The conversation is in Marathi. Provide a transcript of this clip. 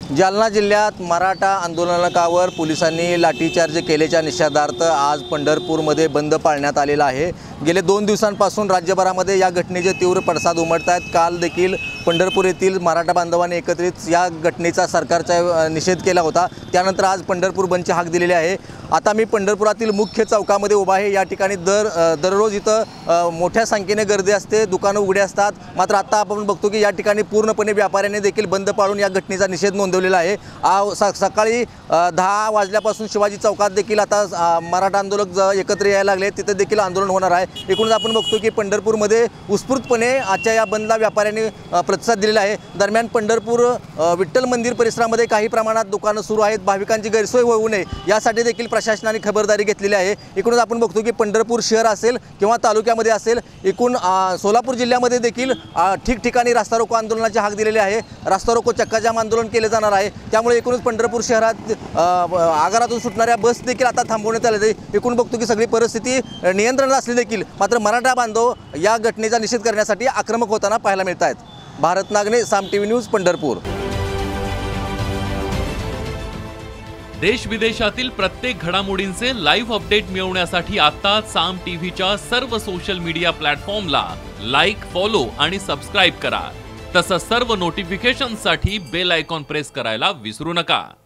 जालना जिल्ह्यात मराठा आंदोलकावर पोलिसांनी लाठीचार्ज केल्याच्या निषेधार्थ आज पंढरपूरमध्ये बंद पाळण्यात आलेला आहे। गेले 2 दिवसांपासून राज्यभरामध्ये या घटनेचे तीव्र पडसाद उमटत आहेत। काल देखील पंढरपूर येथील मराठा बांधवांनी एकत्रित या घटनेचा सरकारचा निषेध केला होता। त्यानंतर आज पंढरपूर बंदची हाक दिलेली आहे। आता मी पंढरपुरातील मुख्य चौकामध्ये उभा आहे। या ठिकाणी दररोज इथं मोठ्या संख्येने गर्दी असते, दुकानं उघडे असतात। मात्र आता आपण बघतो की या ठिकाणी पूर्णपणे व्यापाऱ्यांनी देखील बंद पाळून या घटनेचा निषेध नोंदवलेला आहे। सकाळी 10 वाजल्यापासून शिवाजी चौकात देखील आता मराठा आंदोलक एकत्र यायला लागले, तिथे देखील आंदोलन होणार आहे। एकूणच आपण बघतो की पंढरपूरमध्ये उत्स्फूर्तपणे आजच्या या बंदला व्यापाऱ्यांनी प्रतिसाद दिलेला आहे। दरम्यान पंढरपूर विठ्ठल मंदिर परिसरामध्ये काही प्रमाणात दुकानं सुरू आहेत। भाविकांची गैरसोय होऊ नये यासाठी देखील प्रशासनाने खबरदारी घेतलेली आहे। एकूणच आपण बघतो की पंढरपूर शहर असेल किंवा तालुक्यामध्ये असेल, एकूण सोलापूर जिल्ह्यामध्ये देखील ठिकठिकाणी रास्ता रोको आंदोलनाची हाक दिलेली आहे। रास्ता रोको चक्काजाम आंदोलन केले जाणार आहे। त्यामुळे एकूणच पंढरपूर शहरात आगारातून सुटणाऱ्या बस देखील आता थांबवण्यात आले। एकूण बघतो की सगळी परिस्थिती नियंत्रणात असली देखील मात्र मराठा बांधव या घटनेचा निषेध करण्यासाठी आक्रमक होताना पाहायला मिळत आहेत। Bharat Nagne, Saam TV news, Pandharpur. देश विदेशातील प्रत्येक घडामोडींचे लाईव्ह अपडेट मिळवण्यासाठी आता साम टीव्हीच्या सर्व सोशल मीडिया प्लॅटफॉर्मला लाईक, फॉलो आणि सबस्क्राईब करा। तसंच सर्व नोटिफिकेशनसाठी बेल आयकॉन प्रेस करायला विसरू नका।